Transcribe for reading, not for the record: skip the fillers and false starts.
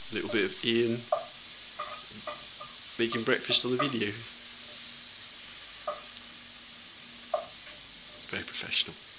A little bit of Ian making breakfast on the video. Very professional.